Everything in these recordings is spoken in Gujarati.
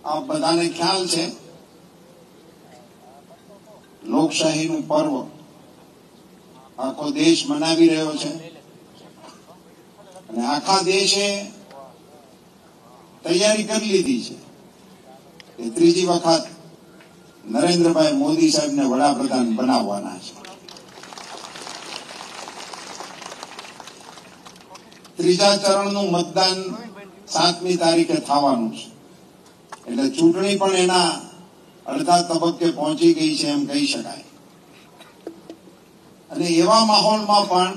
आप बधाने ख्याल छे लोकशाहीનું પર્વ આખો દેશ મનાવી રહ્યો છે અને આખા દેશે તૈયારી કરી લીધી છે કે ત્રીજી વખત નરેન્દ્રભાઈ મોદી સાહેબને વડાપ્રધાન બનાવવાના છે। ત્રીજા ચરણનું મતદાન 7મી તારીખે થવાનું છે એટલે ચૂંટણી પણ એના અડધા તબક્કે પહોંચી ગઈ છે એમ કહી શકાય। અને એવા માહોલમાં પણ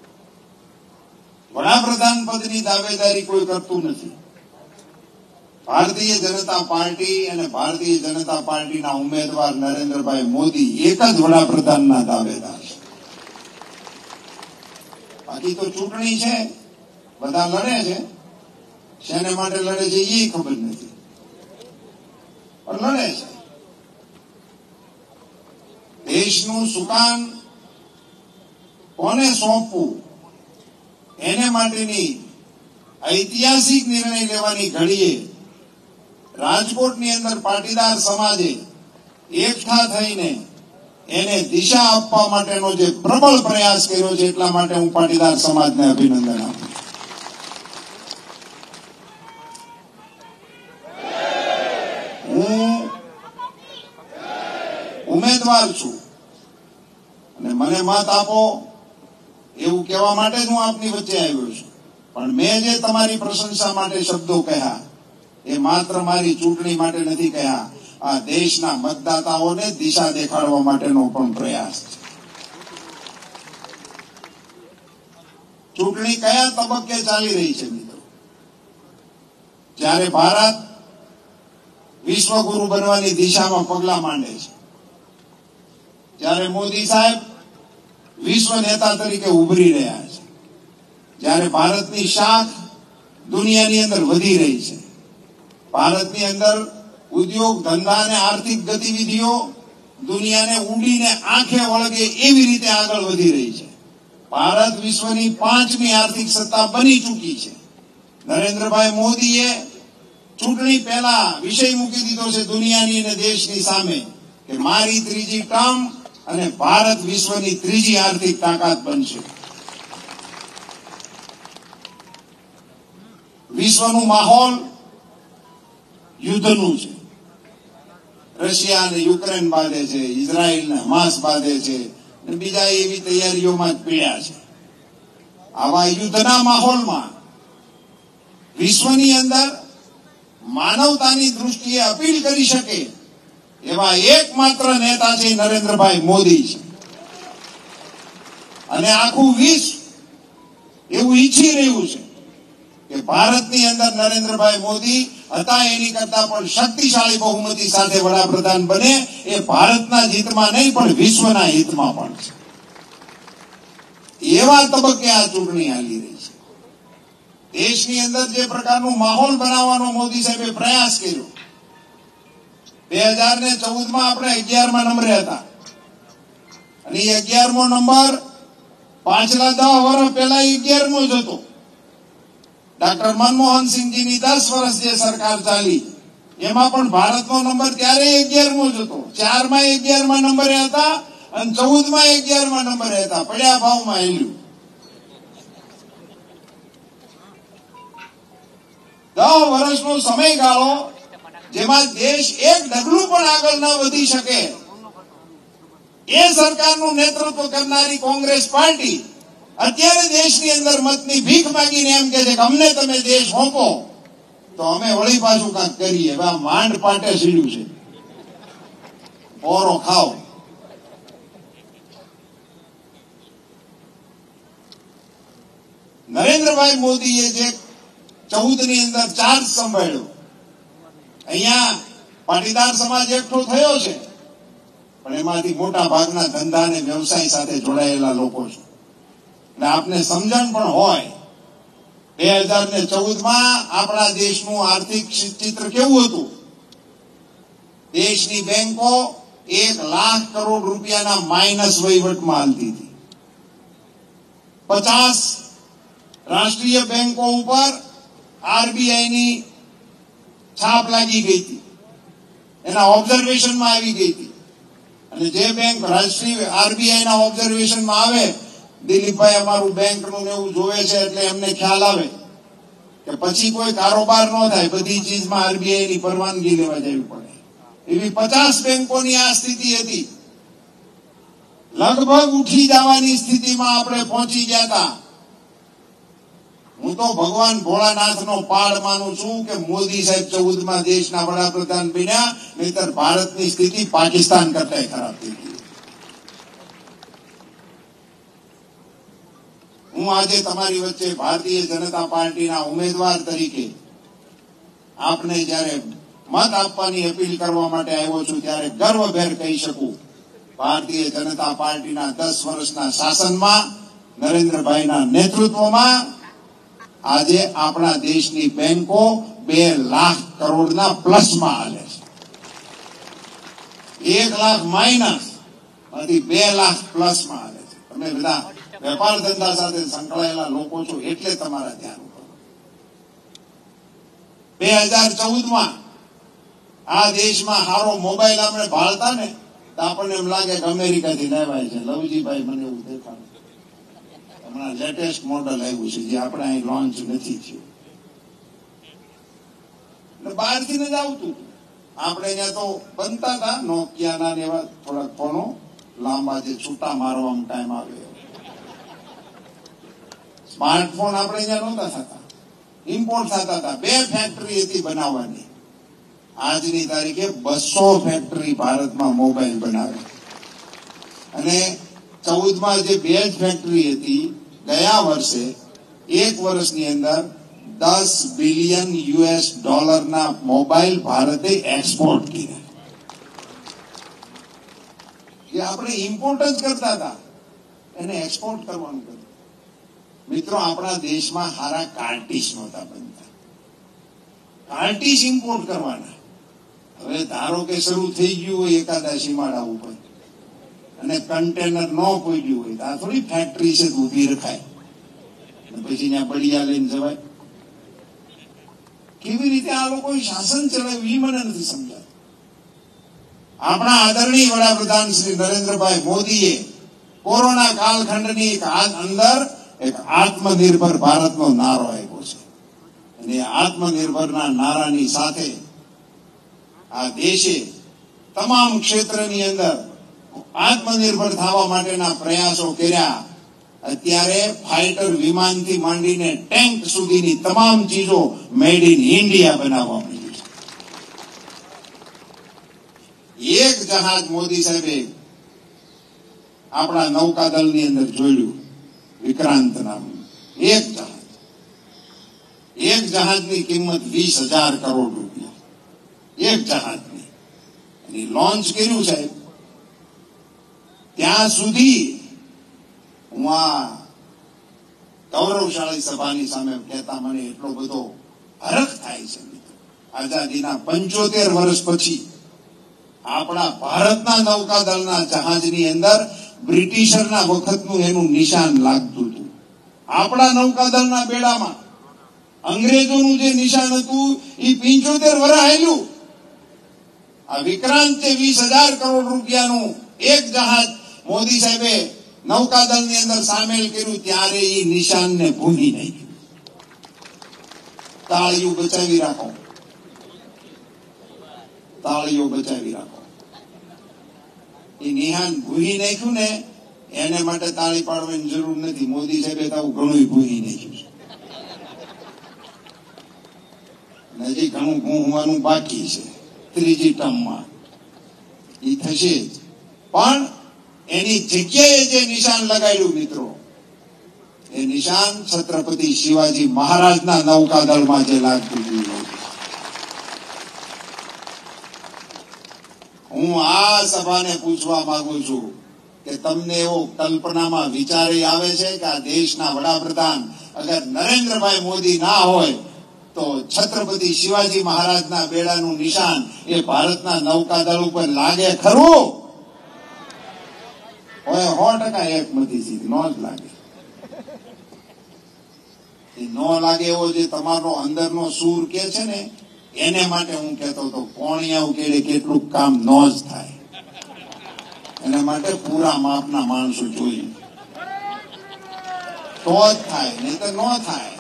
વડાપ્રધાન પદની દાવેદારી કોઈ કરતું નથી। ભારતીય જનતા પાર્ટી અને ભારતીય જનતા પાર્ટીના ઉમેદવાર નરેન્દ્રભાઈ મોદી એક જ વડાપ્રધાનના દાવેદાર છે। બાકી તો ચૂંટણી છે, બધા લડે છે, શેને માટે લડે છે એ ખબર નથી, પણ લડે છે। દેશનું સુકાન કોને સોંપવું એને માટેની ઐતિહાસિક નિર્ણય લેવાની ઘડીએ રાજકોટની અંદર પાટીદાર સમાજે એકઠા થઈને એને દિશા આપવા માટેનો જે પ્રબળ પ્રયાસ કર્યો છે એટલા માટે હું પાટીદાર સમાજને અભિનંદન આપું। હું ઉમેદવાર છું અને મને મત આપો એવું કહેવા માટે જ હું આપની વચ્ચે આવ્યો છું, પણ મેં જે તમારી પ્રશંસા માટે શબ્દો કહ્યા એ માત્ર મારી ચૂંટણી માટે નથી કહ્યા, આ દેશના મતદાતાઓને દિશા દેખાડવા માટેનો પણ પ્રયાસ છે। ચૂંટણી કયા તબક્કે ચાલી રહી છે મિત્રો? જ્યારે ભારત વિશ્વગુરુ બનવાની દિશામાં પગલા માંડે છે, જ્યારે મોદી સાહેબ વિશ્વ નેતા તરીકે ઉભરી રહ્યા છે, જ્યારે ભારતની શાખ દુનિયાની અંદર વધી રહી છે, ભારતની અંદર ઉદ્યોગ ધંધા અને આર્થિક ગતિવિધિઓ દુનિયાને ઊંડીને આંખે વળગે એવી રીતે આગળ વધી રહી છે। ભારત વિશ્વની 5મી આર્થિક સત્તા બની ચૂકી છે। નરેન્દ્રભાઈ મોદીએ ચૂંટણી પહેલા વિષય મૂકી દીધો છે દુનિયાની અને દેશની સામે કે મારી ત્રીજી ટર્મ અને ભારત વિશ્વની ત્રીજી આર્થિક તાકાત બનશે। વિશ્વનું માહોલ યુદ્ધનું છે, રશિયા અને યુક્રેન બાંધે છે, ઇઝરાયલ ને હમાસ બાંધે છે અને બીજા એવી તૈયારીઓમાં જ પીડ્યા છે। આવા યુદ્ધના માહોલમાં વિશ્વની અંદર માનવતાની દૃષ્ટિએ અપીલ કરી શકે એવા એકમાત્ર નેતા છે નરેન્દ્રભાઈ મોદી છે અને આખું વિશ્વ એવું ઈચ્છી રહ્યું છે કે ભારતની અંદર નરેન્દ્રભાઈ મોદી હતા એની કરતા પણ શક્તિશાળી બહુમતી સાથે વડાપ્રધાન બને એ ભારતના જ હિતમાં નહીં પણ વિશ્વના હિતમાં પણ છે। એવા તબક્કે આ ચૂંટણી હાલી રહી છે। દેશની અંદર જે પ્રકારનું માહોલ બનાવવાનો મોદી સાહેબે પ્રયાસ કર્યો, 2014માં આપણે 11મા નંબરે હતા અને એ 11મો નંબર પાછલા 10 વર્ષ પહેલા 11મો જ હતો। ડોક્ટર મનમોહન સિંહજીની 10 વર્ષ જે સરકાર ચાલી એમાં પણ ભારતનો નંબર ત્યારે 11મો જ હતો, 4માં 11મા નંબરે હતા અને 14માં 11મા નંબરે હતા, પડ્યા ભાવમાં હેલ્યું। 10 વર્ષનો સમયગાળો જેમાં દેશ એક ડગલું પણ આગળ ન વધી શકે એ સરકારનું નેતૃત્વ કરનારી કોંગ્રેસ પાર્ટી અત્યારે દેશની અંદર મતની ભીખ માંગીને એમ કે છે કે અમને તમે દેશ સોંપો તો અમે વળી પાછું કાંઈક કરીએ। માંડ પાટે સીડ્યું છે, ઓરો ખાઓ। નરેન્દ્રભાઈ મોદીએ જે 14ની અંદર ચાર્જ સંભાળ્યો, અહીંયા પાટીદાર સમાજ એકઠો થયો છે પણ એમાંથી મોટા ભાગના ધંધા અને વ્યવસાય સાથે જોડાયેલા લોકો છે એટલે આપને સમજણ પણ હોય 2014માં આપણા દેશનું આર્થિક ચિત્ર કેવું હતું। દેશની બેંકો 1 લાખ કરોડ રૂપિયાના માઇનસ વહીવટમાં હાલતી હતી, 50 રાષ્ટ્રીય બેંકો ઉપર આરબીઆઈની છાપ લાગી ગઈ હતી। એના ઓબ્ઝર્વેશનમાં આવી ગઈ હતી. અને જે બેંક રાષ્ટ્રીય આરબીઆઈ ના ઓબ્ઝર્વેશનમાં આવે, દિલીપભાઈ અમારું બેંકનું એવું જોવે છે એટલે એમને ખ્યાલ આવે કે પછી કોઈ કારોબાર ન થાય, બધી ચીજમાં આરબીઆઈ ની પરવાનગી લેવા જવી પડે. એવી 50 બેંકોની આ સ્થિતિ હતી. લગભગ ઉઠી જવાની સ્થિતિમાં આપણે પહોંચી ગયા હતા. હું તો ભગવાન ભોળાનાથનો પાડ માનું છું કે મોદી સાહેબ 14માં દેશના વડાપ્રધાન બન્યા, નહીતર ભારતની સ્થિતિ પાકિસ્તાન કરતા ખરાબ થઈ ગઈ. હું આજે તમારી વચ્ચે ભારતીય જનતા પાર્ટીના ઉમેદવાર તરીકે આપને જયારે મત આપવાની અપીલ કરવા માટે આવ્યો છું, ત્યારે ગર્વભેર કહી શકું, ભારતીય જનતા પાર્ટીના 10 વર્ષના શાસનમાં, નરેન્દ્રભાઈના નેતૃત્વમાં આજે આપણા દેશની બેંકો 2 લાખ કરોડના પ્લસમાં હાલે છે. 1 લાખ માઇનસ માંથી 2 લાખ પ્લસમાં હાલે છે. તમે બધા વેપાર ધંધા સાથે સંકળાયેલા લોકો છો એટલે તમારા ધ્યાન ઉપર. 2014માં આ દેશમાં સારો મોબાઈલ આપણે ભાળતા ને તો આપણને એમ લાગે કે અમેરિકાથી લેવાય છે. લવજીભાઈ મને એવું દેખાડે, હમણાં લેટેસ્ટ મોડલ આવ્યું છે જે આપણે અહીં લોન્ચ નથી થયું. બહારથી જ આવતું. આપણે અહીંયા તો બનતા હતા નોકિયાના ને એવા થોડાક ફોનો લાંબા જે છૂટા મારવામાં ટાઈમ આવે. સ્માર્ટફોન આપણે અહીંયા નહોતા થતા, ઇમ્પોર્ટ થતા હતા. 2 ફેક્ટરી હતી બનાવવાની. આજની તારીખે 200 ફેક્ટરી ભારતમાં મોબાઈલ બનાવે. અને 14માં જે 2 જ ફેક્ટરી હતી, ગયા વર્ષે 1 વર્ષની અંદર $10 બિલિયન ના મોબાઈલ ભારતે એક્સપોર્ટ કર્યા. જે આપણે ઇમ્પોર્ટ જ કરતા હતા એને એક્સપોર્ટ કરવાનું કર્યું. મિત્રો, આપણા દેશમાં સારા કાર્ટિસ નહોતા બનતા, કાર્ટિસ ઇમ્પોર્ટ કરવાના. હવે ધારો કે શરૂ થઈ ગયું હોય એકાદા સીમાડા ઉપર અને કન્ટેનર ન પહોંચ્યું હોય તો આ થોડી ફેક્ટરી છે ઉભી રખાય પછી ત્યાં બળિયા લઈને જવાય. કેવી રીતે આ લોકો શાસન ચલાવ્યું એ મને નથી સમજાય. આપણા આદરણીય વડાપ્રધાન શ્રી નરેન્દ્રભાઈ મોદીએ કોરોના કાલખંડની અંદર એક આત્મનિર્ભર ભારતનો નારો આપ્યો છે. અને આત્મનિર્ભરના નારાની સાથે આ દેશે તમામ ક્ષેત્રની અંદર આત્મનિર્ભર થવા માટેના પ્રયાસો કર્યા. અત્યારે ફાઇટર વિમાનથી માંડીને ટેન્ક સુધીની તમામ ચીજો મેડ ઇન ઇન્ડિયા બનાવવા માંડી છે. એક જહાજ મોદી સાહેબે આપણા નૌકાદળની અંદર જોડ્યું, વિક્રાંત નામનું એક જહાજની કિંમત 20,000 કરોડ રૂપિયા. એક જહાજની અને લોન્ચ કર્યું સાહેબ. ત્યાં સુધી હું આ ગૌરવશાળી સભાની સામે કહેતા મને એટલો બધો હરખ થાય છે. આઝાદીના 75 વર્ષ પછી આપણા ભારતના નૌકાદળના જહાજની અંદર બ્રિટિશરના વખતનું એનું નિશાન લાગતું હતું. આપણા નૌકાદળના બેડામાં અંગ્રેજોનું જે નિશાન હતું એ 75 વર્ષ હાલ્યું. આ વિક્રાંત 20,000 કરોડ રૂપિયાનું એક જહાજ મોદી સાહેબે નૌકાદળની અંદર સામેલ કર્યું ત્યારે એ નિશાનને ભૂલી નાખ્યું. તાળીઓ બચાવી રાખો, તાળીઓ બચાવી રાખો. એ નિશાન ભૂલી નાખ્યું ને એને માટે તાળી પાડવાની જરૂર નથી. મોદી સાહેબે તો ઘણું ભૂલી નાખ્યું છે. હજી ઘણું ભૂંવાનું બાકી છે. ત્રીજી ટર્મમાં એ થશે જ. પણ એની જગ્યાએ જે નિશાન લગાડ્યું મિત્રો, એ નિશાન છત્રપતિ શિવાજી મહારાજના નૌકાદળમાં જે લાગતું હતું. હું આ સભાને પૂછવા માંગુ છું કે તમને એવો કલ્પનામાં વિચાર આવે છે કે આ દેશના વડાપ્રધાન અગર નરેન્દ્રભાઈ મોદી ના હોય તો છત્રપતિ શિવાજી મહારાજના બેડાનું નિશાન એ ભારતના નૌકાદળ ઉપર લાગે ખરું? હોય 100% એકમતી સીધી નો જ લાગે. એ નો લાગે એવો જે તમારો અંદરનો સૂર કે છે ને એને માટે હું કહેતો હતો કોણિયાઓ કેડે કેટલું કામ ન જ થાય, એના માટે પૂરા માપના માણસો જોઈએ તો જ થાય, નહીં તો ન થાય.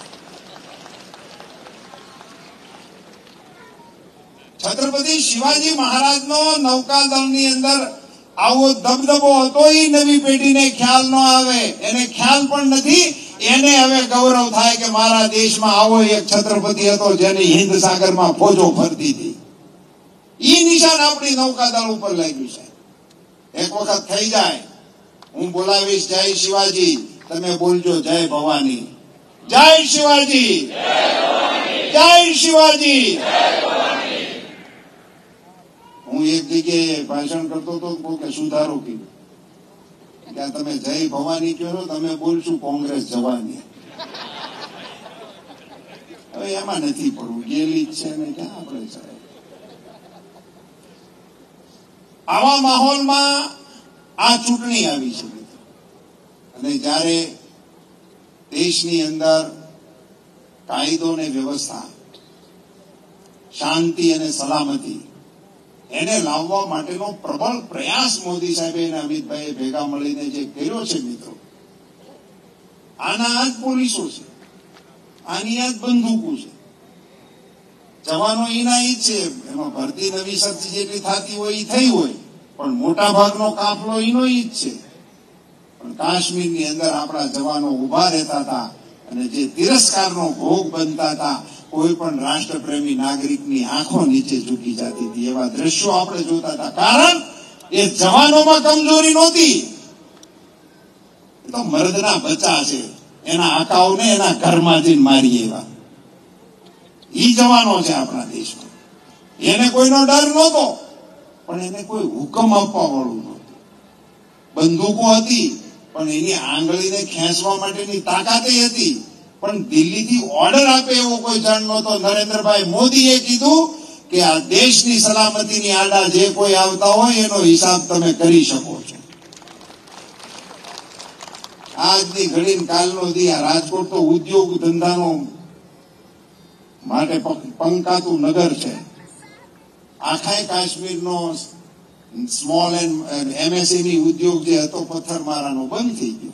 છત્રપતિ શિવાજી મહારાજનો નૌકાદળની અંદર આવો દબદબો હતો, એ નવી પેઢીને ખ્યાલ ન આવે, એને ખ્યાલ પણ નથી. એને હવે ગૌરવ થાય કે મારા દેશમાં આવો એક છત્રપતિ હતો જેની હિન્દ સાગરમાં ફોજો ફરતી હતી. ઈ નિશાન આપણી નૌકાદળ ઉપર લાગ્યું છે. એક વખત થઈ જાય, હું બોલાવીશ જય શિવાજી, તમે બોલજો જય ભવાની. જય શિવાજી, જય શિવાજી. હું એક જગ્યાએ ભાષણ કરતો હતો કે સુધારો કીધું, ત્યાં તમે જય ભવાની કહો છો, તમે બોલશું કોંગ્રેસ જવાની. હવે એમાં નથી પડવું, ગેલી જ છે ને ક્યાં આપણે સાહેબ. આવા માહોલમાં આ ચૂંટણી આવી છે અને જ્યારે દેશની અંદર કાયદો ને વ્યવસ્થા, શાંતિ અને સલામતી એને લાવવા માટેનો પ્રબળ પ્રયાસ મોદી સાહેબે અને અમિતભાઈએ ભેગા મળીને જે કર્યો છે મિત્રો, આના આ જ પોલીસો છે, આની આ જ બંદૂકો છે, જવાનો એના ઈ છે. એમાં ભરતી નવી શક્તિ જેટલી થતી હોય એ થઈ હોય, પણ મોટા ભાગનો કાફલો એનો ઈ જ છે. પણ કાશ્મીરની અંદર આપણા જવાનો ઉભા રહેતા હતા અને જે તિરસ્કારનો ભોગ બનતા હતા, કોઈ પણ રાષ્ટ્રપ્રેમી નાગરિકની આંખો નીચે ઝૂકી જતી હતી, એવા દ્રશ્યો આપણે જોતા હતા. કારણ એ જવાનોમાં કમજોરી નહોતી, એ તો મર્દના બચ્ચા છે, એના આકાઓને એના ઘરમાંથી મારી એવા ઈ જવાનો છે આપણા દેશમાં. એને કોઈનો ડર નહોતો, પણ એને કોઈ હુકમ આપવા વાળું નહોતું. બંદૂકો હતી પણ એની આંગળીને ખેંચવા માટેની તાકાતે હતી, પણ દિલ્હીથી ઓર્ડર આપે એવો કોઈ જણ નહોતો. નરેન્દ્રભાઈ મોદીએ કીધું કે આ દેશની સલામતીની આડા જે કોઈ આવતા હોય એનો હિસાબ તમે કરી શકો છો. આજની ઘડી કાલનો દી આ રાજકોટ તો ઉદ્યોગ ધંધાનો માટે પંકાતું નગર છે. આખા કાશ્મીરનો સ્મોલ એન્ડ એમએસએમઈ ઉદ્યોગ જે હતો પથ્થરમારાનો બંધ થઈ ગયો,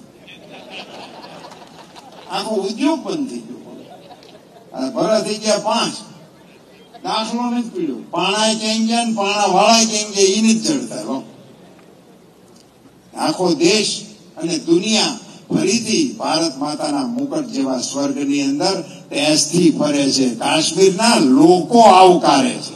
આખો ઉદ્યોગ બંધ થઈ ગયો. ભરા થઈ ગયા 5, દાખલો નથી પીડ્યો. પાણા ક્યાં ગયા ને પાણા વાળા ક્યાં ગયા એ નથી જડતા. આખો દેશ અને દુનિયા ફરીથી ભારત માતાના મુકટ જેવા સ્વર્ગની અંદર ટેસથી ફરે છે. કાશ્મીરના લોકો આવકારે છે.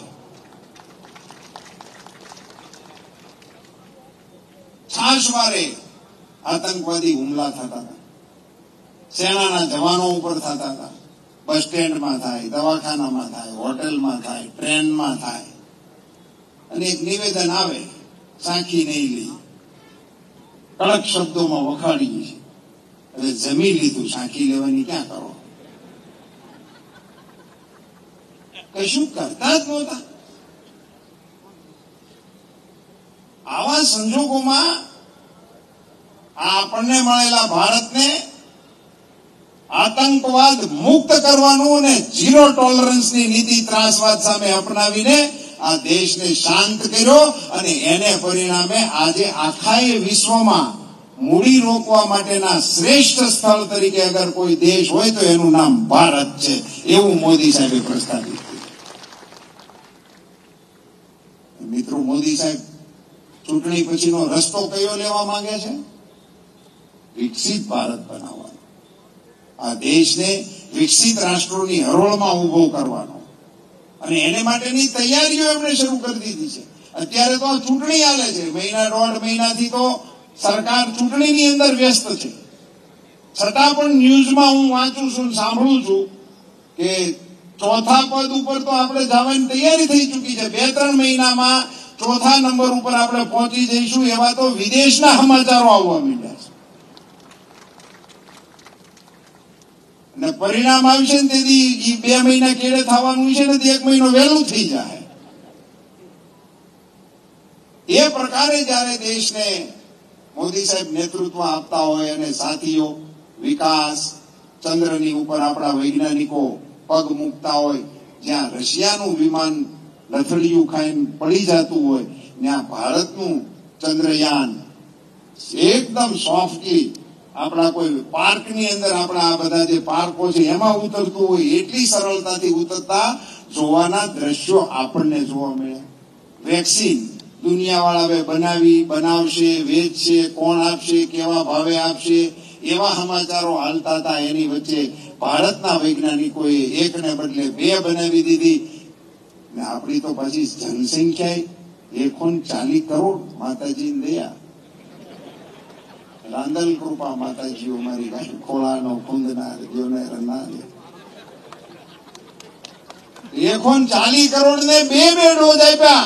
છાશવારે આતંકવાદી હુમલા થતા હતા, સેનાના જવાનો ઉપર થતા હતા. બસ સ્ટેન્ડમાં થાય, દવાખાનામાં થાય, હોટેલમાં થાય, ટ્રેનમાં થાય, અને એક નિવેદન આવે સાંખી નહીં લઈ, કડક શબ્દોમાં વખાડીએ છીએ. હવે જમી લીધું, સાંખી લેવાની ક્યાં કરો? કશું કરતા જ નહોતા. આવા સંજોગોમાં આપણને મળેલા ભારતને આતંકવાદ મુક્ત કરવાનું અને ઝીરો ટોલરન્સની નીતિ ત્રાસવાદ સામે અપનાવીને આ દેશને શાંત કર્યો, અને એને પરિણામે આજે આખા વિશ્વમાં મૂડી રોકવા માટેના શ્રેષ્ઠ સ્થળ તરીકે અગર કોઈ દેશ હોય તો એનું નામ ભારત છે, એવું મોદી સાહેબે પ્રસ્તાવિત કર્યું. મિત્રો, મોદી સાહેબ ચૂંટણી પછીનો રસ્તો કયો લેવા માંગે છે? વિકસિત ભારત બનાવવાનો, આ દેશને વિકસિત રાષ્ટ્રોની હરોળમાં ઉભો કરવાનો, અને એને માટેની તૈયારીઓ એમણે શરૂ કરી દીધી છે. અત્યારે તો આ ચૂંટણી હાલે છે, મહિના 1.5 મહિનાથી તો સરકાર ચૂંટણીની અંદર વ્યસ્ત છે. છતાં પણ ન્યૂઝમાં હું વાંચું છું, સાંભળું છું કે ચોથા પદ ઉપર તો આપણે જવાની તૈયારી થઈ ચૂકી છે. 2-3 મહિનામાં ચોથા નંબર ઉપર આપણે પહોંચી જઈશું, એવા તો વિદેશના સમાચારો આવવા માંડ્યા છે. અને પરિણામ આવશે ને તેથી 2 મહિના કેળે થવાનું છે ને 1 મહિનો વહેલું થઈ જાય. એ પ્રકારે જયારે દેશને મોદી સાહેબ નેતૃત્વ આપતા હોય અને સાથીઓ વિકાસ ચંદ્રની ઉપર આપણા વૈજ્ઞાનિકો પગ મૂકતા હોય, જ્યાં રશિયાનું વિમાન લથડિયું ખાઈને પડી જતું હોય ત્યાં ભારતનું ચંદ્રયાન એકદમ સોફ્ટલી આપણા કોઈ પાર્કની અંદર આપણા આ બધા જે પાર્કો છે એમાં ઉતરતું હોય એટલી સરળતાથી ઉતરતા જોવાના દ્રશ્યો આપણને જોવા મળ્યા. વેક્સિન દુનિયાવાળા બનાવશે, વેચશે, કોણ આપશે, કેવા ભાવે આપશે, એવા સમાચારો હાલતા હતા. એની વચ્ચે ભારતના વૈજ્ઞાનિકોએ એકને બદલે 2 બનાવી દીધી. ને આપણી તો પછી જનસંખ્યા 140 કરોડ. માતાજીની દયા, રાંદલ કૃપા માતાજીઓ મારી પાસે ખોળાનો ખુંદનાર જીવને રનાર. 140 કરોડ ને 2 ડોઝ આપ્યા.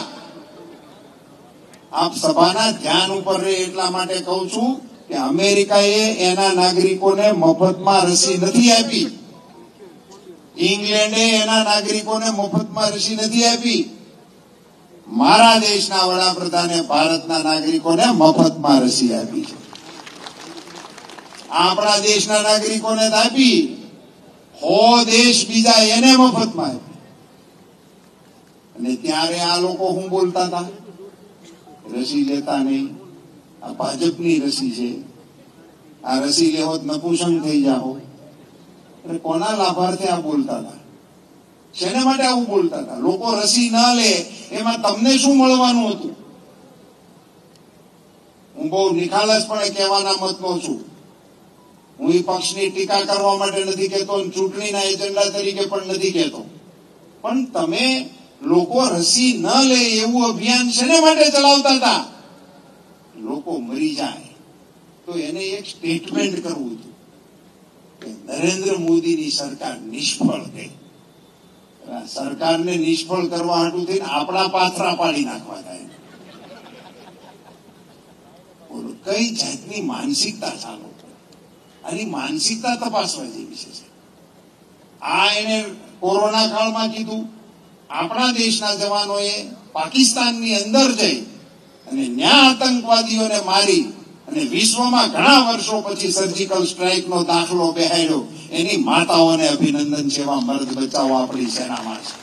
આપ સભાના ધ્યાન ઉપર રહે એટલા માટે કહું છું કે અમેરિકાએ એના નાગરિકોને મફતમાં રસી નથી આપી. ઇંગ્લેન્ડે એના નાગરિકોને મફતમાં રસી નથી આપી. મારા દેશના વડાપ્રધાને ભારતના નાગરિકોને મફતમાં રસી આપી છે. આપણા દેશના નાગરિકોને આપી, 100 દેશ બીજા એને મફતમાં આપી. અને ત્યારે આ લોકો શું બોલતા હતા? રસી લેતા નહીં, આ ભાજપની રસી છે, આ રસી લેવો નપુંસક થઈ જાઓ. એટલે કોના લાભાર્થે આ બોલતા હતા? શેને માટે આવું બોલતા હતા? લોકો રસી ન લે એમાં તમને શું મળવાનું હતું? હું બહુ નિખાલસપણે કહેવાના મતનો છું. હું એ પક્ષની ટીકા કરવા માટે નથી કહેતો, ચૂંટણીના એજન્ડા તરીકે પણ નથી કહેતો. પણ તમે લોકો રસી ન લે એવું અભિયાન શેને માટે ચલાવતા હતા? લોકો મરી જાય તો એને એક સ્ટેટમેન્ટ કરવું હતું કે નરેન્દ્ર મોદીની સરકાર નિષ્ફળ ગઈ. સરકારને નિષ્ફળ કરવા હાટું થઈને આપણા પાથરા પાડી નાખવા થાય. કઈ જાતની માનસિકતા ચાલુ? આની માનસિકતા તપાસવા જેવી છે. આ એને કોરોના કાળમાં કીધું. આપણા દેશના જવાનોએ પાકિસ્તાનની અંદર જઈ અને ન્યા આતંકવાદીઓને મારી અને વિશ્વમાં ઘણા વર્ષો પછી સર્જિકલ સ્ટ્રાઇકનો દાખલો બેહાડ્યો. એની માતાઓને અભિનંદન છે. એવા મર્દ બચાવો આપણી સેનામાં છે.